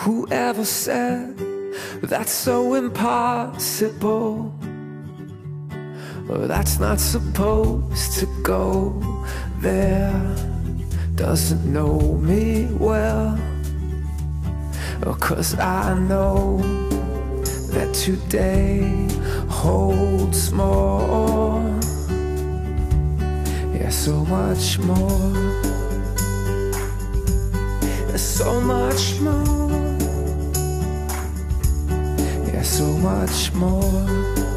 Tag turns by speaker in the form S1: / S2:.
S1: Whoever said that's so impossible? That's not supposed to go there. Doesn't know me well, 'cause I know that today holds more. Yeah, so much more. So much more. Yeah, so much more.